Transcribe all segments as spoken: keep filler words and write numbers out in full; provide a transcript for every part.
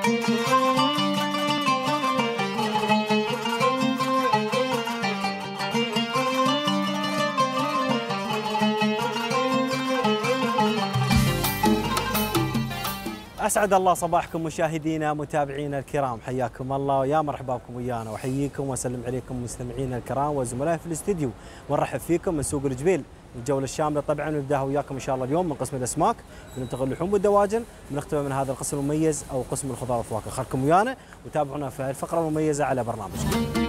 أسعد الله صباحكم مشاهدينا متابعينا الكرام، حياكم الله ويا مرحبا بكم ويانا، وحييكم وسلم عليكم مستمعينا الكرام وزملائي في الاستديو، ونرحب فيكم من سوق الجبيل. الجولة الشاملة طبعا نبداها وياكم ان شاء الله اليوم من قسم الاسماك، بننتقل اللحوم والدواجن، بنختم من هذا القسم المميز او قسم الخضار والفواكه. خلكم ويانا وتابعونا في الفقرة المميزة على برنامجكم.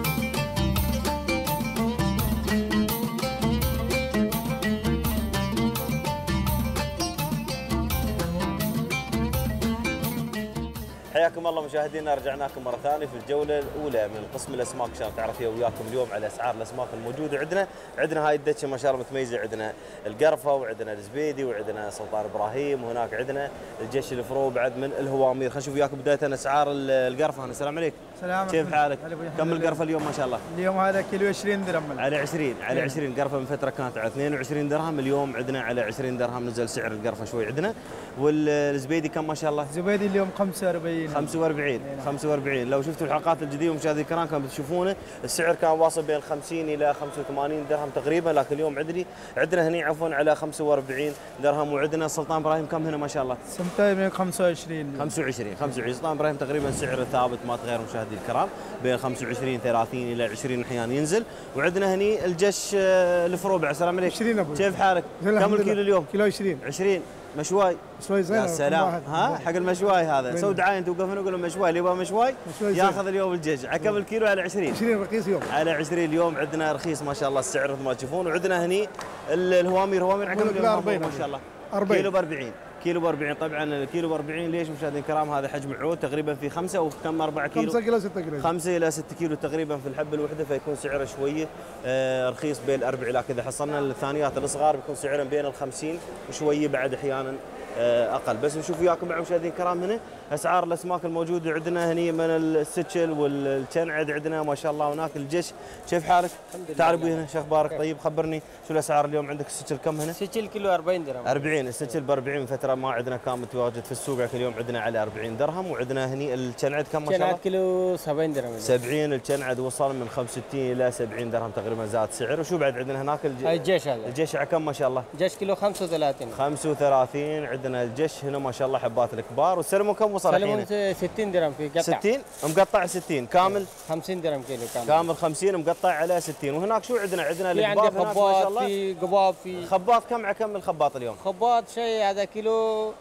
حياكم الله مشاهدينا، رجعنا لكم مره ثانيه في الجوله الاولى من قسم الاسماك عشان تعرف فيها وياكم اليوم على اسعار الاسماك الموجوده عندنا. عندنا هاي الدشه ما شاء الله متميزه، عندنا القرفه وعندنا الزبيدي وعندنا سلطان ابراهيم، وهناك عندنا الجش الفرو بعد من الهوامير. خلينا نشوف وياكم بدايه اسعار القرفه. هنا السلام عليكم. سلام، كيف حالك؟ كم القرفه اليوم ما شاء الله؟ اليوم هذا كيلو عشرين درهم. على عشرين على عشرين قرفه من فتره كانت على اثنين وعشرين درهم، اليوم عندنا على عشرين درهم، نزل سعر القرفه شوي عندنا. والزبيدي كم ما شاء الله؟ الزبيدي اليوم خمسة وأربعين خمسة وأربعين خمسة وأربعين. لو شفتوا الحلقات الجديده مشاهدي الكرام كانوا بتشوفونه السعر كان واصل بين خمسين الى خمسة وثمانين درهم تقريبا، لكن اليوم عندنا عندنا هني عفوا على خمسة وأربعين درهم. وعندنا سلطان ابراهيم كم هنا ما شاء الله؟ سلطان خمسة وعشرين خمسة وعشرين خمسة وعشرين. سلطان ابراهيم تقريبا سعر ثابت ما تغير مشاهدي الكرام، بين خمسة وعشرين ثلاثين الى عشرين احيانا ينزل. وعندنا هني الجش الفروبع. السلام عليكم. عشرين ابوي، كيف حالك؟ كم الكيلو اليوم؟ كيلو عشرين عشرين مشواي. مشواي زين. يا سلام، ها حق المشواي هذا. سو دعايه انت وقف هنا وقول لهم مشواي، اللي يبغى مشواي ياخذ اليوم الجج. على كم الكيلو؟ على عشرين. عشرين رخيص اليوم. على عشرين اليوم عندنا رخيص ما شاء الله السعر مثل ما تشوفون. وعندنا هني الهوامير، هوامير على كم اليوم ما شاء الله؟ أربعين. كيلو ب أربعين. كيلو ب أربعين. طبعا الكيلو ب أربعين ليش مشاهدينا الكرام؟ هذا حجم عود تقريبا في خمسة او كم أربعة كيلو؟ خمسة كيلو ستة كيلو. خمسة الى ستة كيلو تقريبا في الحبه الوحده، فيكون سعره شويه آه رخيص بين الاربع. لكن اذا حصلنا الثانيات الصغار بيكون سعرهم بين ال خمسين وشويه بعد احيانا آه اقل. بس نشوف وياكم مع مشاهدينا الكرام هنا اسعار الاسماك الموجوده عندنا هني من السكل والكنعد عندنا ما شاء الله. هناك الجش. كيف حالك؟ تعال ابوي هنا، شو اخبارك؟ طيب خبرني شو الاسعار اليوم عندك؟ السكل كم هنا؟ السكل كيلو أربعين درهم. أربعين. السكل ب أربعين، من فتره ما عندنا كان متواجد في السوق، لكن اليوم عندنا على أربعين درهم. وعندنا هني الكنعد كم ما شاء الله؟ الكنعد كيلو سبعين درهم. سبعين. الكنعد وصل من خمسة وستين الى سبعين درهم تقريبا، زاد سعر. وشو بعد عندنا هناك الج... الجيش هذا؟ الجيش على كم ما شاء الله؟ الجيش كيلو خمسة وثلاثين. خمسة وثلاثين. عندنا الجش هنا ما شاء الله حبات الكبار. والسلمون كم وصل الحين؟ سلمون ستين درهم في قطع. ستين مقطع ستين كامل؟ خمسين درهم كيلو كامل. كامل خمسين مقطع على ستين. وهناك شو عندنا؟ عندنا في عندي القباب ما شاء الله. في قباب في خباط كم على كم الخباط اليوم؟ خباط شيء هذا كيلو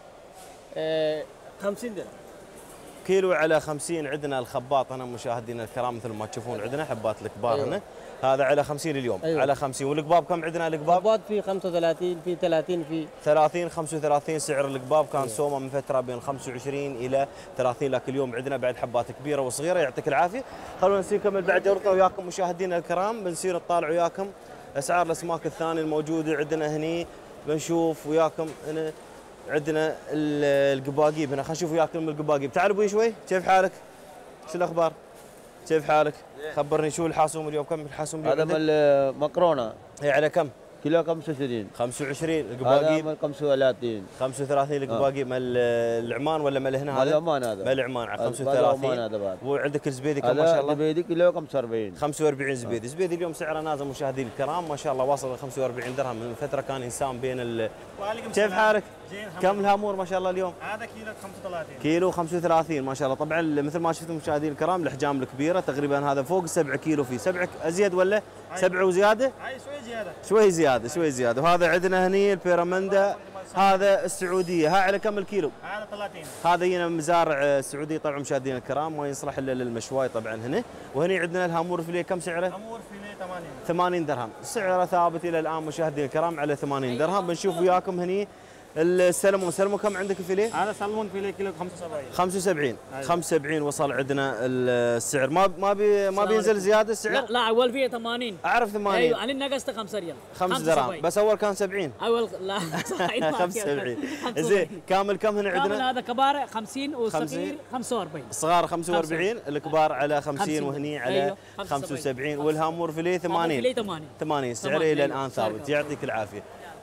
آه خمسين درهم. كيلو على خمسين. عندنا الخباط هنا مشاهدينا الكرام مثل ما تشوفون عندنا حبات الكبار. أيوة. هنا هذا على خمسين اليوم. أيوة. على خمسين. والقباب كم عندنا القباب؟ القباب في خمسة وثلاثين، في ثلاثين، في ثلاثين. خمسة وثلاثين سعر القباب. كان أيوة. سومه من فتره بين خمسة وعشرين الى ثلاثين، لكن اليوم عندنا بعد حبات كبيره وصغيره. يعطيك العافيه. خلونا نسير نكمل بعد جولتنا وياكم مشاهدينا الكرام، بنصير نطالع وياكم اسعار الاسماك الثانيه الموجوده عندنا هني. بنشوف وياكم هنا عندنا القباقيب هنا. خلينا نشوف وياكم القباقيب. تعال ابوي شوي. كيف حالك؟ شو الاخبار؟ كيف حالك؟ خبرني شو الحاسوم اليوم؟ كم الحاسوم اليوم؟ هذا مال مقرونه. هي على كم؟ كيلو خمسة وعشرين. خمسة وعشرين القباقيب. هذا مال خمسة وثلاثين. خمسة وثلاثين القباقيب. مال العمان ولا مال هنا هذا؟ مال العمان هذا. مال العمان على خمسة وثلاثين. هذا بعد. وعندك الزبيدي كم ما شاء الله؟ الزبيدي كيلو خمسة وأربعين. خمسة وأربعين زبيدي. زبيدي اليوم سعره نازل مشاهدينا الكرام ما شاء الله، واصل ل خمسة وأربعين درهم. من فتره كان انسان بين ال كيف حالك؟ كم الهامور ما شاء الله اليوم؟ هذا كيلو خمسة وثلاثين. كيلو خمسة وثلاثين ما شاء الله. طبعا مثل ما شفتم مشاهدينا الكرام الاحجام الكبيره تقريبا هذا فوق سبعة كيلو، فيه سبعة ازيد ولا سبعة وزياده؟ هاي شوي زياده. شوي زياده شوي زياده. وهذا عندنا هني البيرامندا هذا السعوديه. ها على كم الكيلو؟ هذا ثلاثين. هذا هنا مزارع السعوديه طبعا مشاهدينا الكرام، ما يصلح الا للمشواي طبعا هنا. وهني عندنا الهامور فيليه كم سعره؟ هامور فيليه ثمانين. ثمانين درهم. سعره ثابت الى الان مشاهدينا الكرام على ثمانين درهم. بنشوف وياكم هني السلمون. سلمون كم عندك الفيليه؟ هذا سلمون فيليه كيلو خمسة وسبعين. خمسة وسبعين. خمسة وسبعين وصل عندنا السعر. ما ما بي ما بينزل زياده السعر؟ لا لا اول فيه ثمانين. اعرف ثمانين. ايوه انا نقصت خمسة ريال. خمسة درهم بس اول كان سبعين. اول لا صحيح. خمسة وسبعين. زين كامل كم هنا عندنا؟ كامل هذا كبار خمسين والصغير خمسة وأربعين. الصغار خمسة وأربعين، الكبار على خمسين وهني على خمسة وسبعين. والهامور فيليه ثمانين. فيليه ثمانين. ثمانين سعره الى الان ثابت. يعطيك العافيه.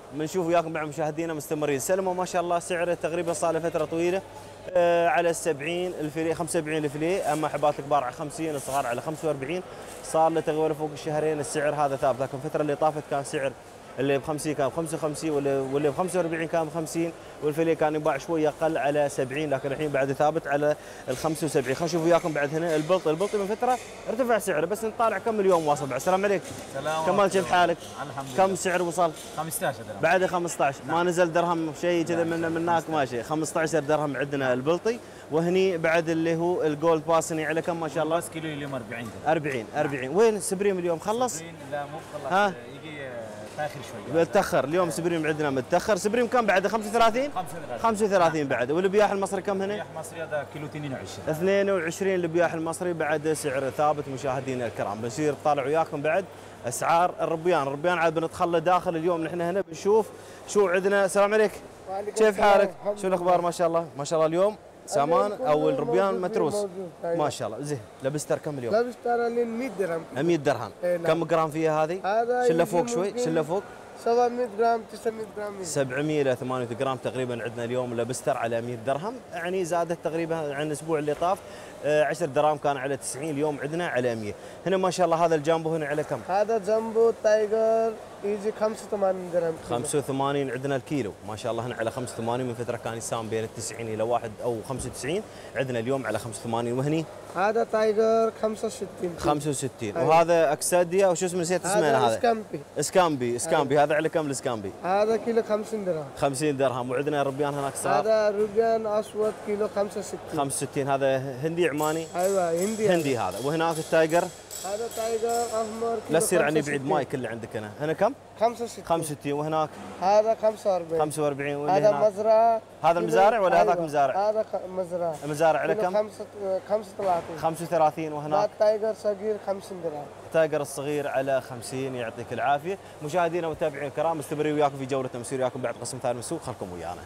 بنشوف وياكم بعد مشاهدينا مستمرين. سلموا ما شاء الله سعره تقريبا صار له فتره طويله آه على سبعين الفيليه، خمسة وسبعين الفيليه، اما حبات الكبار على خمسين، الصغار على خمسة وأربعين. صار له تقريبا فوق الشهرين السعر هذا ثابت، لكن الفتره اللي طافت كان سعر اللي ب خمسين كان ب خمسة وخمسين، واللي واللي ب خمسة وأربعين كان ب خمسين، والفيليه كان يباع شويه اقل على سبعين، لكن الحين بعد ثابت على ال خمسة وسبعين. خلينا نشوف وياكم بعد هنا البلطي، البلطي من فتره ارتفع سعره، بس نطالع كم اليوم واصل بعد. السلام عليك. سلام. كمال كيف حالك؟ الحمد لله. كم سعر وصل؟ خمسة عشر درهم. بعد خمسة عشر. نعم. ما نزل درهم شيء كذا من من هناك ماشي. خمسة عشر درهم عندنا البلطي، وهني بعد اللي هو الجولد باسني على كم ما شاء الله؟ بس كيلو اليوم أربعين درهم. أربعين أربعين. وين السبريم اليوم خلص؟ لا مو خلص. ها؟ يجي تاخر شوي. متاخر اليوم سبريم عندنا متاخر. سبريم كم بعد خمسة وثلاثين؟ خمسة وثلاثين بعد. والبياح المصري كم هنا؟ البياح المصري هذا كيلو اثنين وعشرين. اثنين وعشرين البياح المصري بعد سعر ثابت. مشاهدينا الكرام بنصير نطالع وياكم بعد اسعار الربيان، الربيان عاد بندخل داخل اليوم نحن هنا بنشوف شو عندنا. السلام عليك. كيف حالك؟ شو الاخبار؟ ما شاء الله ما شاء الله. اليوم سامان او الربيان متروس ما شاء الله. زين لبستر كم اليوم؟ لبستر مية درهم. مية درهم. كم جرام فيها هذه؟ شله فوق شوي، شله فوق سبعمية جرام تسعمية جرام. سبعمية الى ثمانمية جرام تقريبا عندنا اليوم لبستر على مية درهم، يعني زادت تقريبا عن الاسبوع اللي طاف. عشر دراهم كان على تسعين، اليوم عندنا على مية. هنا ما شاء الله هذا الجامبو هنا على كم؟ هذا جامبو تايجر يجي خمسة وثمانين درهم. خمسة وثمانين عندنا الكيلو ما شاء الله هنا على خمسة وثمانين. من فتره كان يساوم بين التسعين الى واحد او خمسة وتسعين، عندنا اليوم على خمسة وثمانين. وهني هذا تايجر خمسة وستين. خمسة وستين. وهذا اكساديا وشو اسمه نسيت اسمه هذا هذا اسكامبي. اسكامبي اسكامبي هذا على كم الاسكامبي؟ هذا كيلو خمسين درهم. خمسين درهم. وعندنا الربيان هناك صار هذا روبيان اسود كيلو خمسة وستين. خمسة وستين. هذا هندي عماني؟ ايوه هندي. هندي هذا. وهناك التايجر هذا تايجر احمر لا تصير عني بعيد مايك اللي عندك هنا. هنا كم؟ خمسة وستين. خمسة وستين. وهناك هذا خمسة وأربعين. خمسة وأربعين. واللي هذا هناك مزرعة. هذا المزارع ولا أيوة. هذاك مزارع؟ هذا خ- مزرعة. المزارع على كيلو كم؟ خمسة خمسة وثلاثين. خمسة وثلاثين. وهناك هذا تايجر صغير خمسين درهم. التايجر الصغير على خمسين. يعطيك العافيه. مشاهدينا ومتابعينا الكرام مستمرين وياكم في جولتنا، مسير وياكم بعد قسم ثاني من السوق، خلكم ويانا.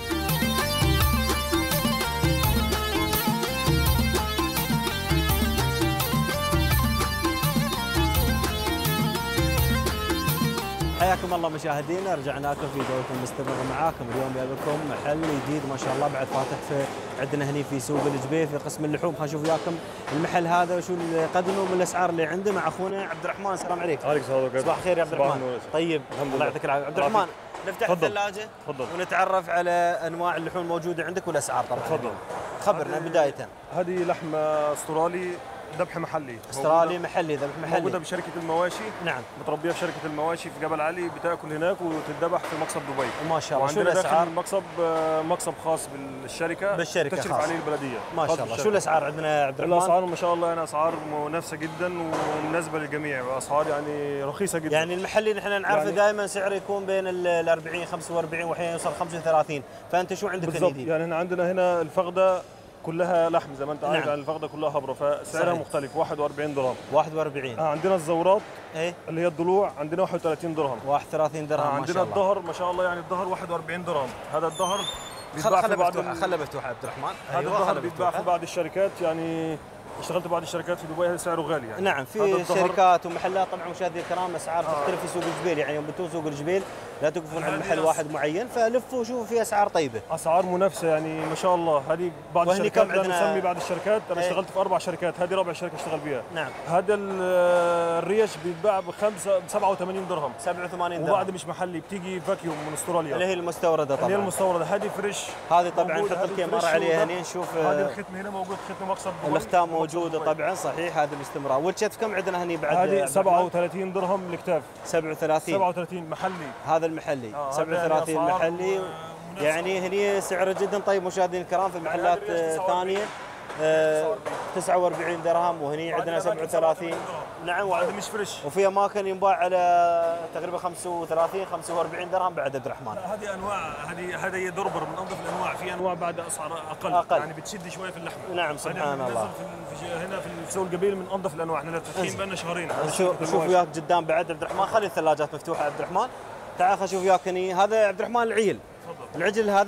حياكم الله مشاهدينا، رجعنا لكم في جولتنا مستمره معاكم. اليوم جايب لكم محل جديد ما شاء الله بعد فاتح في عندنا هني في سوق الجبيل في قسم اللحوم. خلينا نشوف وياكم المحل هذا وشو اللي يقدمه من الاسعار اللي عنده مع اخونا عبد الرحمن. السلام عليكم. عليك السلام. صباح الخير يا عبد الرحمن. طيب الله يعطيك العافيه. عبد الرحمن نفتح الثلاجه ونتعرف على انواع اللحوم الموجوده عندك والاسعار طبعا. تفضل. خبرنا بدايه. هذه لحم استرالي ذبح محلي. استرالي محلي ذبح محلي. موجوده بشركه المواشي. نعم. متربيه في شركه المواشي في جبل علي، بتاكل هناك وتتذبح في مقصب دبي. ما شاء الله. شو وعندنا الاسعار؟ داخل المقصب آه، مقصب خاص بالشركه بالشركه تشرف خاص عليه البلديه. ما شاء الله. شو الاسعار عندنا يا عبد الرحمن؟ الاسعار ما شاء الله يعني اسعار منافسه جدا ومناسبه للجميع، واسعار يعني رخيصه جدا. يعني المحلي نحن نعرفه يعني دائما سعره يكون بين ال أربعين خمسة وأربعين واحيانا يوصل خمسة وثلاثين، فانت شو عندك بالضبط. جديد؟ يعني احنا عندنا هنا الفخده كلها لحم زي ما انت عارف. نعم. يعني الفخده كلها هبره فسعرها صحيح. مختلف. واحد وأربعين درهم. واحد وأربعين. آه عندنا الزورات ايه اللي هي الضلوع عندنا واحد وثلاثين درهم. واحد وثلاثين درهم. آه ما عندنا شاء الله. الظهر ما شاء الله يعني الظهر واحد وأربعين درهم. هذا الظهر خل بيتباع في خله بعض مفتوحه ال- خله مفتوحه عبد الرحمن. هذا أيوة الظهر خله بيتباع في مفتوحة. بعض الشركات. يعني اشتغلت بعض الشركات في دبي سعره غالي يعني. نعم هذا في الظهر- شركات ومحلات طبعا مشاهدينا الكرام اسعار تختلف في سوق الجبيل، يعني يوم بتوصل سوق الجبيل لا توقفون عند هذه محل أس- واحد معين، فلفوا وشوفوا في اسعار طيبه. اسعار منافسه يعني ما شاء الله. هذه بعض وهني الشركات كم لا عندنا؟ نسمي بعض الشركات. انا إيه. اشتغلت في اربع شركات، هذه رابع شركه اشتغل بها. نعم. هذا ال- الريش بيتباع بخمسه ب سبعة وثمانين درهم. سبعة وثمانين درهم. وبعد مش محلي بتيجي فاكيوم من استراليا اللي هي المستورده اللي هي طبعا. المستورده. هذه فريش. هذه طبعا موجود. نحط هذه الكاميرا فريش عليها وده- هنا نشوف هذه آه، الختم هنا موجود، ختم مقصد دبي. الاختام مقصد موجوده دبي. طبعا صحيح. هذا الاستمرار. والشتف كم عندنا هني بعد؟ هذه عبد سبعة الرحمن؟ وثلاثين درهم الكتاف. سبعة وثلاثين. سبعة وثلاثين محلي. هذا المحلي. آه، سبعة هذا وثلاثين يعني أسعار محلي. مناسبة. يعني هني سعره جدا طيب مشاهدينا الكرام. في محلات هذه ريش آه، تسعة وأربعين. ثانيه آه، تسعة وأربعين درهم، وهني عندنا سبعة وثلاثين. نعم. وهذا مش فريش. وفي اماكن ينباع على تقريبا خمسة وثلاثين خمسة وأربعين درهم بعد عبد الرحمن. هذه انواع. هذه هذه هي دربر من انظف الانواع. في انواع بعد اسعار اقل, أقل. يعني بتشد شويه في اللحمه. نعم سبحان هذه الله. بننزل في في هنا في سوق القبيل من انظف الانواع. احنا فاتحين بقى لنا شهرين. شوف شوف وياك قدام بعد عبد الرحمن. خلي الثلاجات مفتوحه عبد الرحمن. تعال خل اشوف وياك هني. هذا عبد الرحمن العيل. تفضل. العجل هذا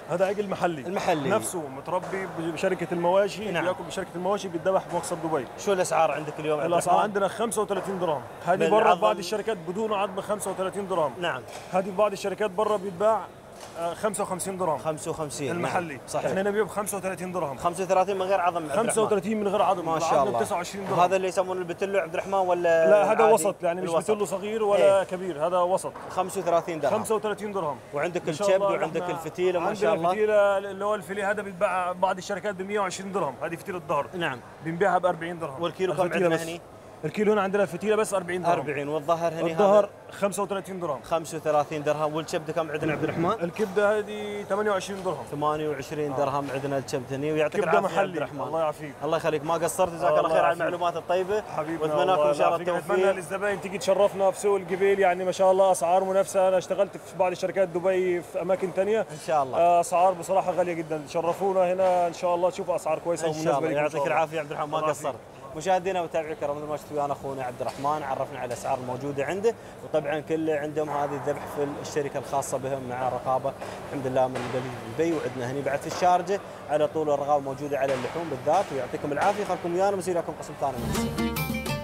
هذا عجل محلي المحلي نفسه متربي بشركه المواشي. نعم. بياكل بشركه المواشي، بيتذبح بمقصد دبي. شو الاسعار عندك اليوم عبد الاسعار الرحمن؟ عندنا خمسة وثلاثين درهم. هذه بالعظم. برا بعض الشركات بدون عظم خمسة وثلاثين درهم. نعم. هذه بعض الشركات برا بيتباع آه، خمسة وخمسين درهم. خمسة وخمسين المحلي. نعم. صحيح. احنا نبيع ب خمسة وثلاثين درهم. خمسة وثلاثين من غير عظم عبد الرحمن. خمسة وثلاثين من غير عظم. ما شاء الله. تسعة وعشرين درهم. هذا اللي يسمونه البتلو عبد الرحمن ولا لا هذا عادي؟ وسط، يعني مش الوسط. بتلو صغير ولا ايه. كبير، هذا وسط. خمسة وثلاثين درهم. خمسة وثلاثين درهم. وعندك إن شاء الكبد الله وعندك إحنا الفتيله ما شاء عندنا الله. الفتيله اللي هو الفيليه هذا بيتباع بعض الشركات ب مئة وعشرين درهم. هذه فتيله الظهر نعم. بنبيعها ب أربعين درهم. والكيلو كم الفتيلة عندنا بس. هني؟ الكيلو هنا عندنا الفتيله بس أربعين درهم. أربعين والظهر هني الظهر هذا خمسة وثلاثين درهم. خمسة وثلاثين درهم. والكبده كم عندنا عبد الرحمن؟ الكبده هذه ثمانية وعشرين درهم. ثمانية وعشرين درهم عندنا الكبده هني. ويعطيك كبده العافيه يا عبد محلي. الرحمن. الله يعافيك. الله يخليك ما قصرت. جزاك الله الله خير على يعافيك. المعلومات الطيبه. حبيبنا واتمنى لكم ان شاء الله اتمنى التوفيق. للزباين تيجي تشرفنا في سوق القبيل، يعني ما شاء الله اسعار منافسه. انا اشتغلت في بعض الشركات دبي في اماكن ثانيه ان شاء الله. آه، اسعار بصراحه غاليه جدا. شرفونا هنا ان شاء الله تشوفوا اسعار كويسه ان شاء الله. لكم. يعطيك العافيه يا عبد الرحمن ما الله قصرت. مشاهدينا ومتابعي الكرام مثل ما شفتوا ويانا اخونا عبد الرحمن عرفنا على الاسعار الموجوده عنده، وطبعا كله عندهم هذه الذبح في الشركه الخاصه بهم مع رقابه الحمد لله من دبي. وعندنا هني بعد في الشارجه على طول الرقابه موجوده على اللحوم بالذات. ويعطيكم العافيه. خلكم ويانا بنصير لكم قسم ثاني من السوق.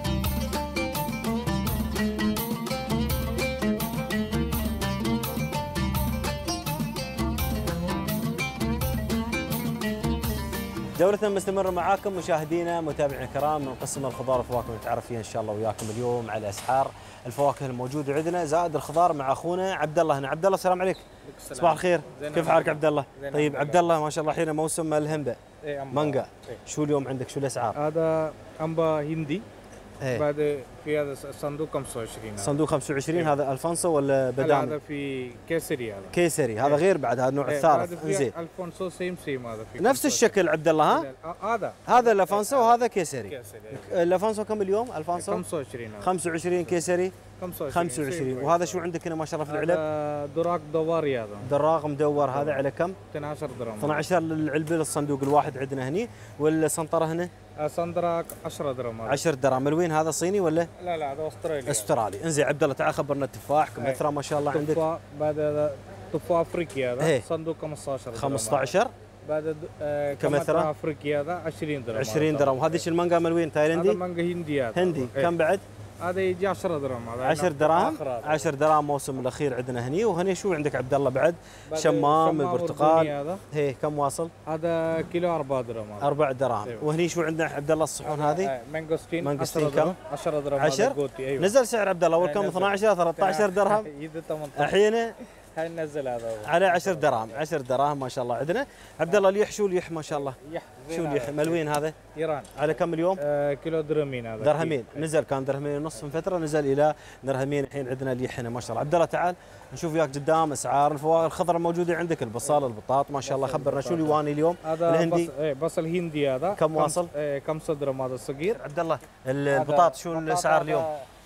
جولتنا مستمرة معاكم مشاهدينا متابعينا الكرام من قسم الخضار والفواكه نتعرف فيها ان شاء الله وياكم اليوم على اسعار الفواكه الموجوده عندنا زائد الخضار مع اخونا عبد الله هنا. عبد الله السلام عليك. صباح الخير. كيف حالك عبد الله؟ طيب عبد الله ما شاء الله الحين موسم الهمبه مانجا. شو اليوم عندك شو الاسعار؟ هذا أمبا هندي. ايه. بعد في هذا صندوق خمسة وعشرين. صندوق خمسة وعشرين هذا الفونسو ولا هلا بدامي؟ هذا في كيسري هذا. كيسري هذا غير بعد هذا النوع إيه، الثالث. بعد في زين الفونسو سيم سيم هذا في نفس الشكل عبد الله ها؟ آه، هذا هذا الافونسو وهذا كيسري. كيسري الافونسو كم اليوم؟ الفونسو خمسة وعشرين هذا. خمسة وعشرين كيسري خمسة وعشرين خمسة وعشرين. وهذا شو عندك هنا ما شاء الله في العلب؟ هذا دراك دواري هذا دراغ مدور هذا على كم؟ اثني عشر درهم. اثني عشر للعلبه للصندوق الواحد عندنا هني. والسنطره هنا آه، صندراك عشرة درهم هذا. عشرة درهم. الوين هذا صيني ولا لا لا هذا استرالي. استرالي؟ انزين عبد الله تعال خبرنا التفاح كمثرى ما شاء الله عندك. تفاح بعد هذا تفاح افريقي هذا إيه. صندوق خمسة عشر درهم. خمسة عشر بعد آه، كمثرى؟ كمثرى افريقي هذا عشرين درهم. عشرين درهم. وهذه ايش المانجا من وين؟ هذا تايلندي؟ مانجا هندي هذا. هندي. إيه. كم بعد؟ هذا يجي عشرة درهم هذا. عشر دراهم. آخر هذا. عشر دراهم موسم الاخير عندنا هني. وهني شو عندك عبد الله بعد؟ بعد شمام أردني البرتقال. هذا. هي كم واصل؟ هذا كيلو أربعة درهم هذا. أربع دراهم. أيوة. وهني شو عندنا عبد الله الصحون هذه؟ آه، مانجوستين مانجوستين عشرة كم؟ درهم. عشرة درهم عشر؟ هذا قوتي. ايوه نزل سعر عبد الله اول كم نزل. اثني عشر ثلاثة عشر درهم يد ثمانية عشر. الحين هاي نزل هذا هو. على عشر دراهم. عشر دراهم ما شاء الله عندنا. عبد الله اليح شو اليح ما شاء الله؟ يح زين شو هذا. اليح ملوين هذا؟ ايران. على كم اليوم؟ آه كيلو درهمين هذا. درهمين. نزل كان درهمين ونص من فتره نزل الى درهمين. الحين عندنا اليح هنا ما شاء الله. عبد الله تعال نشوف وياك قدام اسعار الفواكه الخضراء الموجوده عندك البصل البطاط ما شاء الله. خبرنا شو اليواني اليوم؟ هذا الهندي بصل ايه بصل هندي هذا. كم واصل؟ ايه كم درهم هذا الصغير. عبد الله البطاط شو هذا الاسعار اليوم؟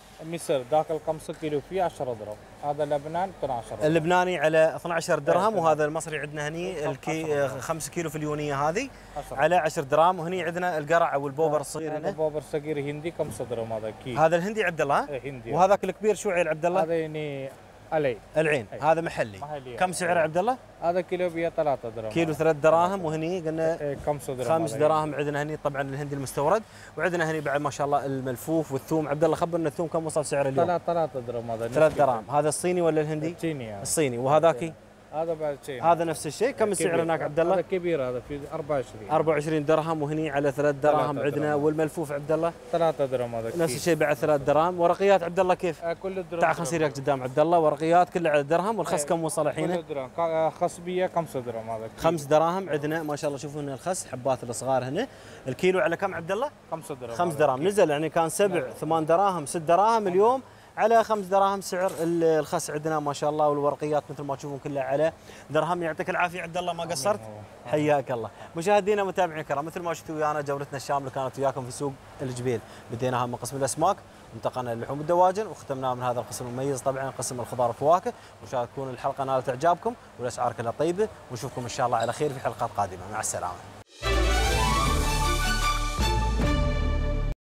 مصر داخل خمسة كيلو فيه عشرة درهم. هذا لبنان اثني عشر درهم. اللبناني على اثني عشر درهم. إيه. وهذا المصري عندنا هني الكي خمسة كيلو في اليونيه هذه عشرة. على عشر دراهم. وهني عندنا القرع او البوبر الصغير هذا هنا. بوبر صغير هندي خمسة درهم هذا كي. هذا الهندي عبد الله ها؟ إيه، هندي. وهذاك الكبير شو عيل عبد الله؟ هذا يعني علي. العين. أي. هذا محلي. محلي. كم سعره عبد الله؟ هذا كيلو ب ثلاثة درهم. كيلو ثلاث دراهم. وهني قلنا إيه، خمسة درهم. خمس هذا. دراهم. عندنا هني طبعا الهندي المستورد. وعندنا هني بعد ما شاء الله الملفوف والثوم. عبد الله خبرنا الثوم كم وصل سعره اليوم؟ ثلاث ثلاثة درهم هذا. ثلاث دراهم. هذا الصيني ولا الهندي؟ الصيني هذا. الصيني. وهذاك هذا بعد شيء. هذا نفس الشيء. كم السعر كبير. هناك عبد هذا الله؟ كبير هذا في أربعة وعشرين. أربعة وعشرين درهم. وهني على ثلاث دراهم ثلاثة عندنا. درهم. والملفوف عبد الله ثلاثة درهم هذا. نفس الشيء بعد ثلاث دراهم. ورقيات عبد الله كيف؟ آه، كل الدرهم. تعال خلينا نصير وياك قدام عبد الله. ورقيات كلها على درهم. والخس إيه. كم وصل الحين؟ كل درهم. آه، خصبية خمسة درهم هذا. خمس دراهم عندنا ما شاء الله. شوفوا هنا الخس حبات الصغار هنا. الكيلو على كم عبد الله؟ خمسة درهم. خمس هذا. دراهم. نزل يعني كان سبع ثمان دراهم ست دراهم اليوم على خمس دراهم سعر الخس عندنا ما شاء الله. والورقيات مثل ما تشوفون كلها على درهم. يعطيك العافيه عبد الله ما قصرت. حياك الله. مشاهدينا ومتابعينا الكرام مثل ما شفتوا ويانا جولتنا الشامله كانت وياكم في سوق الجبيل. بديناها من قسم الاسماك انتقلنا للحوم الدواجن وختمناها من هذا القسم المميز طبعا قسم الخضار والفواكه. وان شاء الله تكون الحلقه نالت اعجابكم والاسعار كلها طيبه. ونشوفكم ان شاء الله على خير في حلقات قادمه. مع السلامه.